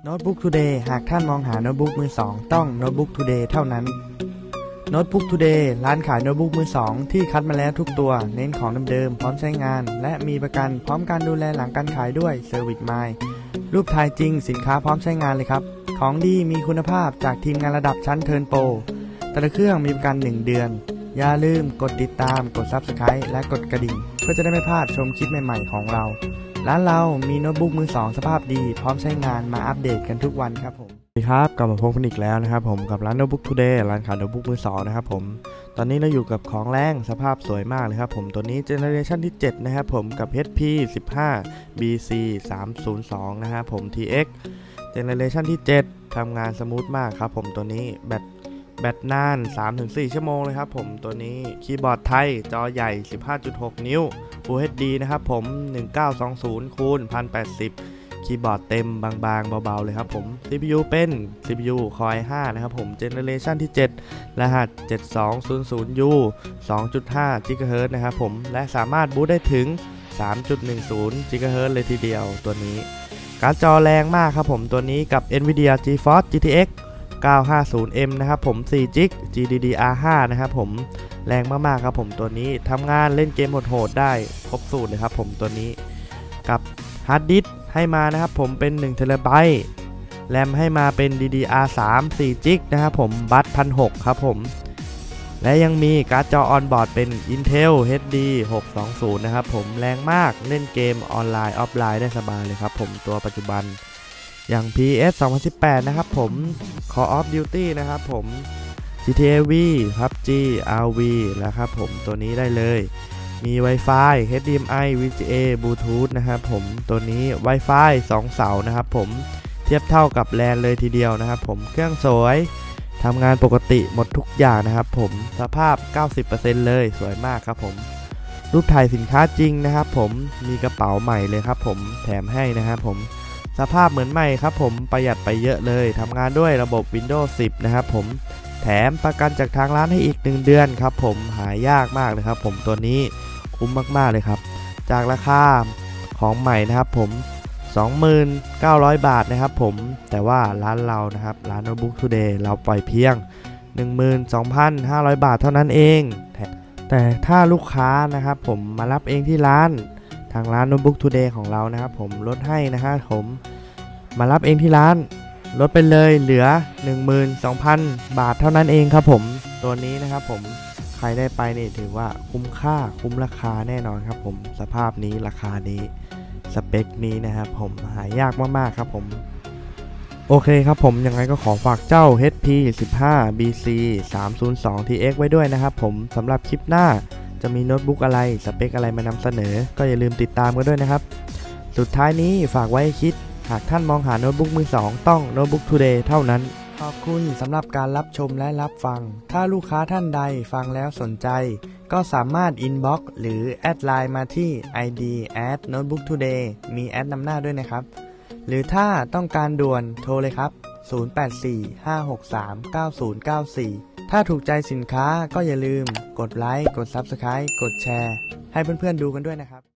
Notebook Today หากท่านมองหาโน้ตบุ๊กมือสองต้อง Notebook Today เท่านั้น Notebook Today ร้านขายโน้ตบุ๊กมือสองที่คัดมาแล้วทุกตัวเน้นของเดิมๆพร้อมใช้งานและมีประกันพร้อมการดูแลหลังการขายด้วย Service Mind รูปถ่ายจริงสินค้าพร้อมใช้งานเลยครับของดีมีคุณภาพจากทีมงานระดับชั้นเทิร์นโปรแต่ละเครื่องมีประกัน1 เดือนอย่าลืมกดติดตามกด Subscribe และกดกระดิ่งเพื่อจะได้ไม่พลาดชมคลิปใหม่ๆของเราร้านเรามีโน้ตบุ๊กมือสองสภาพดีพร้อมใช้งานมาอัปเดตกันทุกวันครับผมสวัสดีครับกลับมาพบกันอีกแล้วนะครับผมกับร้าน Notebook Today ร้านขายโน้ตบุ๊กมือสองนะครับผมตอนนี้เราอยู่กับของแรงสภาพสวยมากเลยครับผมตัวนี้เจเนอเรชันที่7นะครับผมกับ HP 15 BC 302นะครับผม TX เจเนอเรชันที่7ทำงานสมูทมากครับผมตัวนี้แบตนาน 3-4 ชั่วโมงเลยครับผมตัวนี้คีย์บอร์ดไทยจอใหญ่ 15.6 นิ้ว Full HD นะครับผม 1920 คูณ 1080 คีย์บอร์ดเต็มบางๆเบาๆเลยครับผม CPU เป็น CPU Core i5 นะครับผมเจเนอเรชันที่7รหัส 7200U 2.5 GHz นะครับผมและสามารถบูตได้ถึง 3.10 GHz เลยทีเดียวตัวนี้การ์ดจอแรงมากครับผมตัวนี้กับ Nvidia GeForce GTX 950M นะครับผม4 g GDDR5 นะครับผมแรงมากๆครับผมตัวนี้ทำงานเล่นเกมโหดๆได้ครบสูตรเลยครับผมตัวนี้กับฮาร์ดดิสก์ให้มานะครับผมเป็น1 TB แรมให้มาเป็น DDR3 4 g นะครับผมบัส 1,600 ครับผมและยังมีการ์ดจอออนบอร์ดเป็น Intel HD 620นะครับผมแรงมากเล่นเกมออนไลน์ออฟไลน์ได้สบายเลยครับผมตัวปัจจุบันอย่าง PS 2018 นะครับผม Call of Duty นะครับผม GTA V PUBG RV แล้วครับผมตัวนี้ได้เลยมี Wi-Fi HDMI VGA Bluetooth นะครับผมตัวนี้ Wi-Fi 2 เสานะครับผมเทียบเท่ากับ LAN เลยทีเดียวนะครับผมเครื่องสวยทำงานปกติหมดทุกอย่างนะครับผมสภาพ 90% เลยสวยมากครับผมรูปถ่ายสินค้าจริงนะครับผมมีกระเป๋าใหม่เลยครับผมแถมให้นะครับผมสภาพเหมือนใหม่ครับผมประหยัดไปเยอะเลยทำงานด้วยระบบ Windows 10 นะครับผมแถมประกันจากทางร้านให้อีก1 เดือนครับผมหายากมากเลยครับผมตัวนี้คุ้มมากๆเลยครับจากราคาของใหม่นะครับผม 29,000 บาทนะครับผมแต่ว่าร้านเรานะครับร้าน Notebook Today เราปล่อยเพียง 12,500 บาทเท่านั้นเองแต่ถ้าลูกค้านะครับผมมารับเองที่ร้านทางร้าน Notebook Today ของเรานะครับผมลดให้นะครับผมมารับเองที่ร้านลดไปเลยเหลือ 12,000 บาทเท่านั้นเองครับผมตัวนี้นะครับผมใครได้ไปนี่ถือว่าคุ้มค่าคุ้มราคาแน่นอนครับผมสภาพนี้ราคานี้สเปคนี้นะครับผมหายากมากๆครับผมโอเคครับผมยังไงก็ขอฝากเจ้า HP 15 BC 302 TX ไว้ด้วยนะครับผมสำหรับคลิปหน้าจะมีโน้ตบุ๊กอะไรสเปคอะไรมานำเสนอก็อย่าลืมติดตามกันด้วยนะครับสุดท้ายนี้ฝากไว้คิดหากท่านมองหาโน้ตบุ๊กมือสองต้อง Notebook Today เท่านั้นขอบคุณสำหรับการรับชมและรับฟังถ้าลูกค้าท่านใดฟังแล้วสนใจก็สามารถอินบ็อกซ์หรือแอดไลน์มาที่ ID @Notebook Today มีแอดนำหน้าด้วยนะครับหรือถ้าต้องการด่วนโทรเลยครับ0845639094ถ้าถูกใจสินค้าก็อย่าลืมกดไลค์กด Subscribe กดแชร์ให้เพื่อนๆดูกันด้วยนะครับ